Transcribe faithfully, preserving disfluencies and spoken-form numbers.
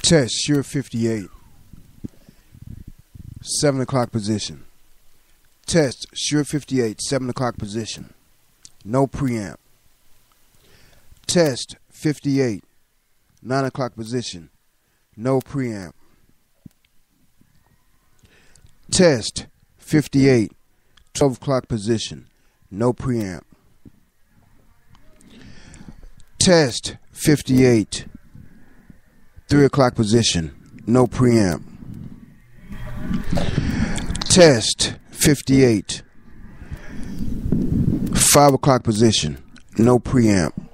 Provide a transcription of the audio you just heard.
Test, Shure fifty-eight. seven o'clock position. Test, Shure fifty-eight, seven o'clock position. No preamp. Test, fifty-eight, nine o'clock position. No preamp. Test, fifty-eight, twelve o'clock position. No preamp. Test, fifty-eight, three o'clock position. No preamp. Test, fifty-eight, five o'clock position. No preamp.